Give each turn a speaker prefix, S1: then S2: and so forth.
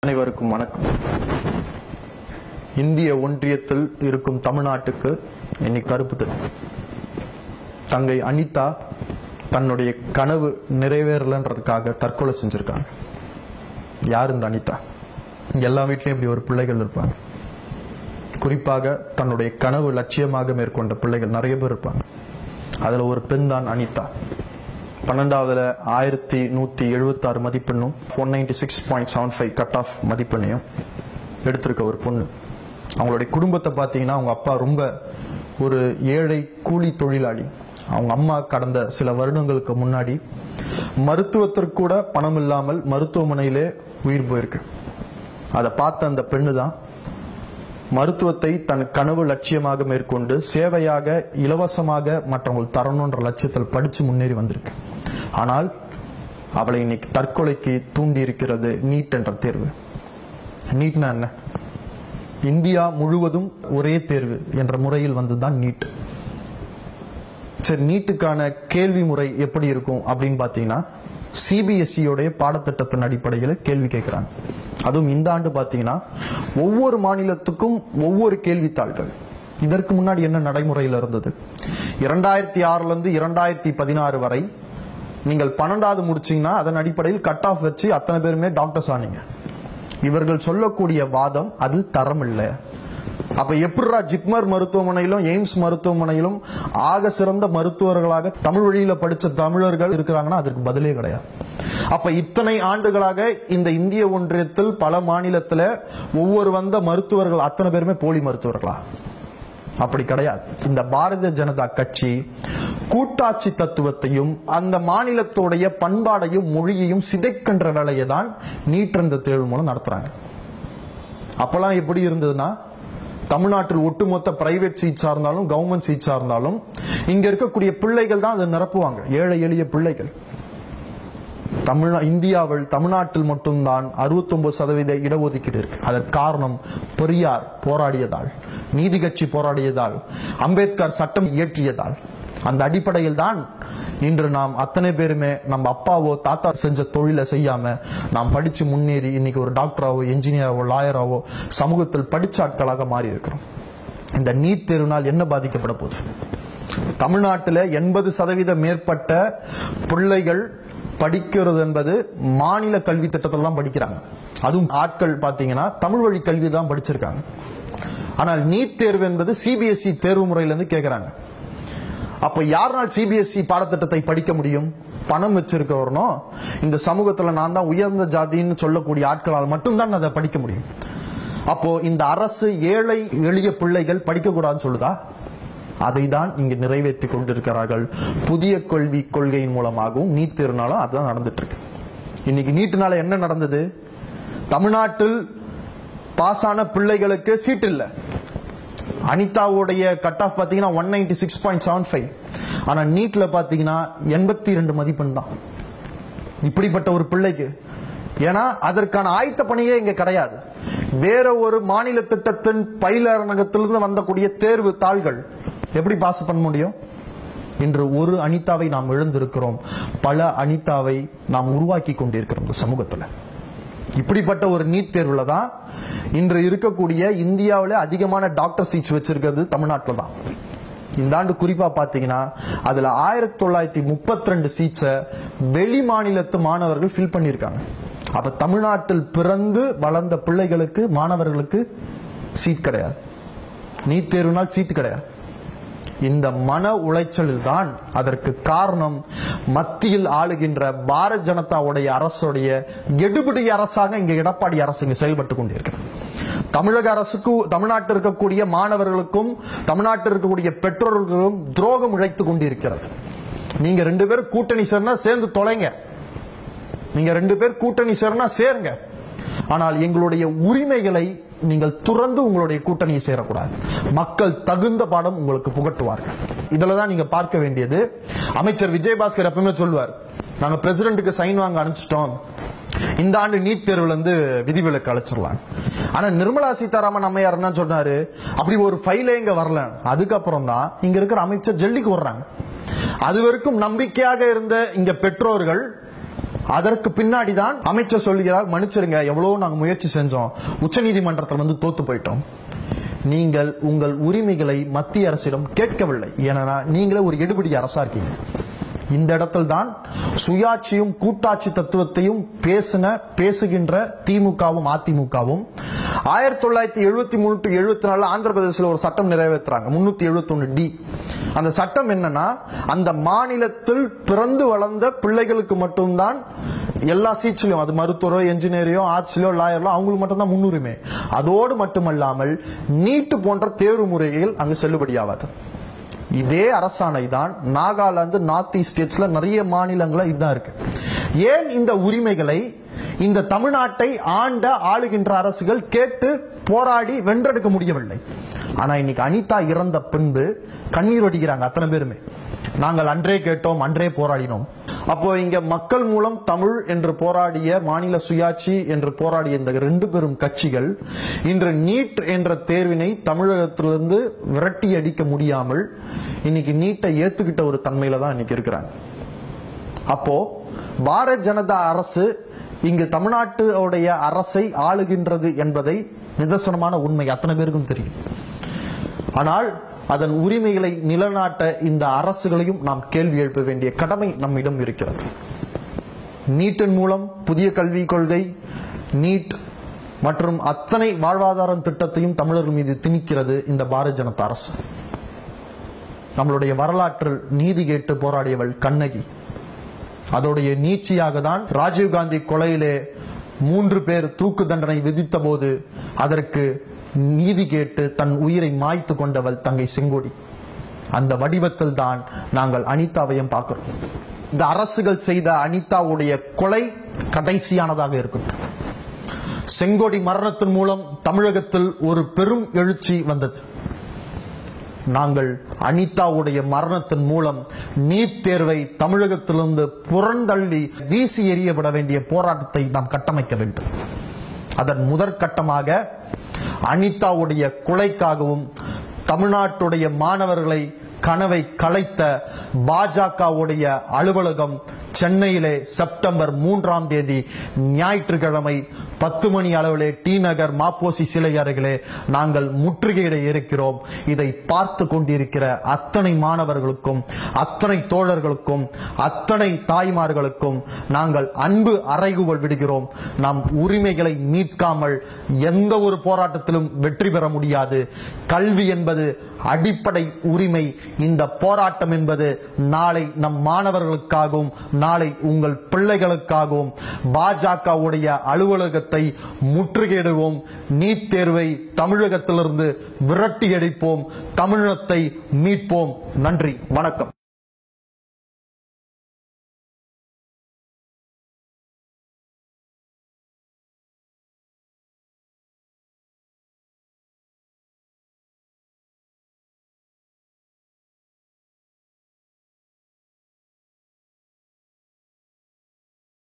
S1: அனைவருக்கும் வணக்கம். இந்திய ஒன்றியத்தில் இருக்கும் தமிழ்நாட்டுக்கு இன்னைக்கு கருப்பு தினம். தங்கை அனிதா தன்னுடைய கனவு நிறைவேறலன்றதுக்காக தற்கொலை செஞ்சிருக்காங்க. யார் இந்த அனிதா? எல்லா வீட்லயும் இப்படி ஒரு பிள்ளைகள் இருப்பாங்க. குறிப்பாக தன்னுடைய கனவு லட்சியமாக மேற்கொண்ட பிள்ளைகள் நிறைய பேர் இருப்பாங்க. அதுல ஒரு பெண் தான் அனிதா. 12வதுல 1176 மதிப்பெண்ணும் 196.75 கட் ஆஃப் மதிப்பெண்ணையும் எடுத்திருக்க ஒரு பொண்ணு. அவங்களுடைய குடும்பத்தை பார்த்தீங்கன்னா அவங்க அப்பா ரொம்ப ஒரு ஏழை கூலி தொழிலாளி. அவங்க அம்மா கடந்த சில வருடங்களுக்கு முன்னாடி மருத்துவத்திற்கு கூட பணம் இல்லாமல் மருத்துவமனையிலே உயிர் போயிருக்கு. அதை பார்த்த அந்த பெண்ணு தான் மருத்துவத்தை தன் கனவு லட்சியமாக மேற்கொண்டு சேவையாக இலவசமாக மற்றவங்களுக்கு தரணுன்ற லட்சியத்தில் படிச்சு முன்னேறி வந்திருக்கு. ஆனால் அவளை இன்னைக்கு தற்கொலைக்கு தூண்டி இருக்கிறது நீட் என்ற தேர்வு. நீட்னா என்ன? இந்தியா முழுவதும் ஒரே தேர்வு என்ற முறையில் வந்ததுதான் நீட். சரி, நீட்டுக்கான கேள்வி முறை எப்படி இருக்கும் அப்படின்னு பாத்தீங்கன்னா சிபிஎஸ்இ பாடத்திட்டத்தின் அடிப்படையில் கேள்வி கேட்கிறாங்க. அதுவும் இந்த ஆண்டு பாத்தீங்கன்னா ஒவ்வொரு மாநிலத்துக்கும் ஒவ்வொரு கேள்வித்தாள்கள். இதற்கு முன்னாடி என்ன நடைமுறையில் இருந்தது? 2006 இருந்து 2016 வரை நீங்கள் 12வது முடிச்சீங்கன்னா அதன் அடிப்படையில் கட் ஆஃப் வச்சு அத்தனை பேருமே டாக்டர்ஸ் ஆனீங்க. இவர்கள் சொல்லக்கூடிய வாதம் அது தரம் இல்லை. அப்ப எப்படிரா ஜிப்மர் மருத்துவமனையிலும் எய்ம்ஸ் மருத்துவமனையிலும் ஆக சிறந்த மருத்துவர்களாக தமிழ் வழியில படிச்ச தமிழர்கள் இருக்கிறாங்கன்னா அதற்கு பதிலே கிடையாது. அப்ப இத்தனை ஆண்டுகளாக இந்த இந்திய ஒன்றியத்தில் பல மாநிலத்துல ஒவ்வொரு வந்த மருத்துவர்கள் அத்தனை பேருமே போலி மருத்துவர்களா? அப்படி கிடையாது. இந்த பாரதிய ஜனதா கட்சி கூட்டாட்சி தத்துவத்தையும் அந்த மாநிலத்தோடைய பண்பாடையும் மொழியையும் சிதைக்கின்ற வேலையை தான் நீட் என்ற தேர்வு மூலம் நடத்துறாங்க. அப்பெல்லாம் எப்படி இருந்ததுன்னா தமிழ்நாட்டில் ஒட்டுமொத்த பிரைவேட் சீட்ஸா இருந்தாலும் கவர்மெண்ட் சீட்ஸா இருந்தாலும் இங்க இருக்கக்கூடிய பிள்ளைகள் தான் அதை நிரப்புவாங்க. ஏழை எளிய பிள்ளைகள். இந்தியாவில் தமிழ்நாட்டில் மட்டும்தான் 69% இடஒதுக்கீடு இருக்கு. அதற்கு காரணம் பெரியார் போராடியதால், நீதி கட்சி போராடியதால், அம்பேத்கர் சட்டம் இயற்றியதால். அந்த அடிப்படையில் தான் இன்று நாம் அத்தனை பேருமே நம்ம அப்பாவோ தாத்தா செஞ்ச தொழிலை செய்யாம நாம் படிச்சு முன்னேறி இன்னைக்கு ஒரு டாக்டராவோ என்ஜினியராவோ லாயராவோ சமூகத்தில் படிச்ச ஆட்களாக மாறி இருக்கிறோம். இந்த நீட் தேர்வினால் என்ன பாதிக்கப்பட போகுது? தமிழ்நாட்டில் 80% மேற்பட்ட பிள்ளைகள் படிக்கிறது என்பது மாநில கல்வி திட்டத்தில் தான் படிக்கிறாங்க. அதுவும் ஆட்கள் பாத்தீங்கன்னா தமிழ் வழி கல்வி தான் படிச்சிருக்காங்க. ஆனால் நீட் தேர்வு என்பது சிபிஎஸ்இ தேர்வு முறையிலிருந்து கேட்கிறாங்க. அப்ப யாருனால் சிபிஎஸ்இ பாடத்திட்டத்தை படிக்க முடியும்? பணம் வச்சிருக்கவரனும் இந்த சமூகத்துல நான் தான் உயர்ந்த ஜாதின்னு சொல்லக்கூடிய ஆட்களால் மட்டும்தான் அதை படிக்க முடியும். அப்போ இந்த அரசு ஏழை எளிய பிள்ளைகள் படிக்க கூடாதுன்னு சொல்லுதா? அதை தான் இங்கு நிறைவேற்றி கொண்டிருக்கிறார்கள். புதிய கல்வி கொள்கையின் மூலமாகவும் நீட் தேர்வுனாலும் அதுதான் நடந்துட்டு இருக்கு. இன்னைக்கு நீட்டுனால என்ன நடந்தது? தமிழ்நாட்டில் பாஸ் ஆன பிள்ளைகளுக்கு சீட் இல்ல. அனிதாவுடைய கட் ஆஃப் பாத்தீங்கன்னா 196.75. ஆனா நீட்ல பாத்தீங்கன்னா 82 மதிப்பெண் தான். இப்படிப்பட்ட ஒரு பிள்ளைக்கு ஏன்னா அதற்கான ஆயத்த பணியே இங்க கிடையாது. வேற ஒரு மாநில திட்டத்தின் பயிலரங்கத்திலிருந்து வந்தக்கூடிய தேர்வு தாள்கள் எப்படி பாஸ் பண்ண முடியும்? இன்று ஒரு அனிதாவை நாம் எழுந்திருக்கிறோம். பல அனிதாவை நாம் உருவாக்கி கொண்டிருக்கிறோம் இந்த சமூகத்துல. இப்படிப்பட்ட ஒரு நீட் தேர்வுல தான் இன்று இருக்கக்கூடிய இந்தியாவில அதிகமான டாக்டர் சீட்ஸ் வச்சிருக்கிறது தமிழ்நாட்டில் தான். இந்த ஆண்டு குறிப்பா பாத்தீங்கன்னா அதுல 1932 சீட்ஸை வெளி மாநிலத்து மாணவர்கள் ஃபில் பண்ணிருக்காங்க. அப்ப தமிழ்நாட்டில் பிறந்து வளர்ந்த பிள்ளைகளுக்கு மாணவர்களுக்கு சீட் கிடையாது. நீட் தேர்வுனால் சீட் கிடையாது. இந்த மன உளைச்சலில் தான் அதற்கு காரணம் மத்தியில் ஆளுகின்ற பாரதிய ஜனதாவுடைய அரசுடைய எடுபிடி அரசாக இங்க எடப்பாடி அரசு இங்க செயல்பட்டு கொண்டிருக்கிறது. தமிழக அரசுக்கு தமிழ்நாட்டில் இருக்கக்கூடிய மாணவர்களுக்கும் தமிழ்நாட்டில் இருக்கக்கூடிய பெற்றோர்களுக்கும் துரோகம் இழைத்து கொண்டிருக்கிறது. நீங்க 2 பேர் கூட்டணி சேர்னா சேர்ந்து தொலைங்க. நீங்க 2 பேர் கூட்டணி சேர்னா சேருங்க. ஆனால் எங்களுடைய உரிமைகளை நீங்கள் துறந்து உங்களுடைய கூட்டணியை சேரக்கூடாது. மக்கள் தகுந்த பாடம் உங்களுக்கு புகட்டுவார்கள். இதுலதான் நீங்க பார்க்க வேண்டியது. அமைச்சர் விஜயபாஸ்கர் எப்பவுமே சொல்வார், நாங்க பிரசிடென்ட்டுக்கு சைன் வாங்க அனுப்பிச்சிட்டோம், இந்த ஆண்டு நீட் தேர்வுல இருந்து விதிவிலக்கு அழைச்சிடலாம். ஆனா நிர்மலா சீதாராமன் அம்மையார் என்ன சொன்னாரு? அப்படி ஒரு ஃபைலே இங்க வரல. அதுக்கப்புறம் தான் இங்க இருக்கிற அமைச்சர் ஜெல்லிக்கு வர்றாங்க. அது வரைக்கும் நம்பிக்கையாக இருந்த இங்க பெற்றோர்கள் அதற்கு பின்னாடிதான் அமைச்சர் சொல்லுகிறார், மன்னிச்சிருங்க, எவ்வளவு நாங்க முயற்சி செஞ்சோம், உச்சநீதிமன்றத்தில் தோத்து போயிட்டோம். நீங்கள் உங்கள் உரிமைகளை மத்திய அரசிடம் கேட்கவில்லை. ஏன்னா நீங்களே ஒரு எடுபடி அரசா இருக்கீங்க. இந்த இடத்தில் தான் சுயாட்சியும் கூட்டாட்சி தத்துவத்தையும் பேசுகின்ற திமுகவும் அதிமுகவும் 1973 to 74 ஆந்திர பிரதேசத்தில் ஒரு சட்டம் நிறைவேற்றுறாங்க, 371D. அந்த சட்டம் என்னன்னா, அந்த மாநிலத்தில் பிறந்து வளர்ந்த பிள்ளைகளுக்கு மட்டும்தான் எல்லா சீட்ஸ்லயும், அது மருத்துவரோ என்ஜினியரோ ஆர்ட்ஸ்லயோ லாயர்லோ அவங்களுக்கு மட்டும்தான் முன்னுரிமை. அதோடு மட்டுமல்லாமல் நீட் போன்ற தேர்வு முறைகள் அங்கு செல்லுபடியாகாது. இதே அரசாணை தான் நாகாலாந்து, நார்த் ஈஸ்ட் ஸ்டேட்ஸ்ல நிறைய மாநிலங்கள இதுதான் இருக்கு. ஏன் இந்த உரிமைகளை இந்த தமிழ்நாட்டை ஆளுகின்ற அரசுகள் கேட்டு போராடி வென்றெடுக்க முடியவில்லை? ஆனா இன்னைக்கு அனிதா இறந்த பின்பு கண்ணீர் வடிக்கிறாங்க அத்தனை பேருமே. நாங்கள் அன்றே கேட்டோம், அன்றே போராடினோம். அப்போ இங்க மக்கள் மூலம் தமிழ் என்று போராடிய, மாநில சுயாட்சி என்று போராடிய இந்த 2 பெரும் கட்சிகள் இன்று நீட் என்ற தேர்வினை தமிழகத்திலிருந்து விரட்டி அடிக்க முடியாமல் இன்னைக்கு நீட்டை ஏத்துக்கிட்ட ஒரு தன்மையில தான் இன்னைக்கு இருக்கிறாங்க. அப்போ பாரதிய ஜனதா அரசு இங்கு தமிழ்நாட்டுடைய அரசை ஆளுகின்றது என்பதை நிதர்சனமான உண்மை அத்தனை பேருக்கும் தெரியும். ஆனால் அதன் உரிமைகளை நிலநாட்ட இந்த அரசுகளையும் நாம் கேள்வி எழுப்ப வேண்டிய கடமை நம்மிடம் இருக்கிறது. நீட்டின் மூலம் புதிய கல்விக் கொள்கை, நீட் மற்றும் அத்தனை வாழ்வாதார திட்டத்தையும் தமிழர்கள் மீது திணிக்கிறது இந்த பாரதிய ஜனதா அரசு. நம்மளுடைய வரலாற்றில் நீதி கேட்டு போராடியவள் கண்ணகி. அதோடைய நீட்சியாக தான் ராஜீவ்காந்தி கொலையிலே 3 பேர் தூக்கு தண்டனை விதித்த போது அதற்கு நீதி கேட்டு தன் உயிரை மாய்த்து கொண்டவள் தங்கை செங்கோடி. அந்த வடிவத்தில் தான் நாங்கள் அனிதாவையும் பார்க்கிறோம். இந்த அரசுகள் செய்த அனிதாவுடைய கொலை கடைசியானதாக இருக்கட்டும். செங்கோடி மரணத்தின் மூலம் தமிழகத்தில் ஒரு பெரும் எழுச்சி வந்தது. நாங்கள் அனிதாவுடைய மரணத்தின் மூலம் நீட் தேர்வை தமிழகத்திலிருந்து புறந்தள்ளி வீசி எறியப்பட வேண்டிய போராட்டத்தை நாம் கட்டமைக்க வேண்டும். அதன் முதற்கட்டமாக அனிதாவுடைய கொலைக்காகவும் தமிழ்நாட்டுடைய மாணவர்களை கனவை கலைத்த பாஜகவுடைய அலுவலகம் சென்னையிலே செப்டம்பர் 3ஆம் தேதி ஞாயிற்றுக்கிழமை 10 மணி அளவிலே டி நகர் மாப்போசி சிலை அருகிலே நாங்கள் முற்றுகையிட இருக்கிறோம். இதை பார்த்து கொண்டிருக்கிற அத்தனை மாணவர்களுக்கும், அத்தனை தோழர்களுக்கும், அத்தனை தாய்மார்களுக்கும் நாங்கள் அன்பு அறைகூவல் விடுகிறோம். நம் உரிமைகளை மீட்காமல் எந்த ஒரு போராட்டத்திலும் வெற்றி பெற முடியாது. கல்வி என்பது அடிப்படை உரிமை. இந்த போராட்டம் என்பது நாளை நம் மாணவர்களுக்காகவும் நாளை உங்கள் பிள்ளைகளுக்காகவும் பாஜகவுடைய அலுவலகத்தை முற்றுகையிடுவோம். நீட் தேர்வை தமிழகத்திலிருந்து விரட்டி அடிப்போம். தமிழகத்தை மீட்போம். நன்றி, வணக்கம்.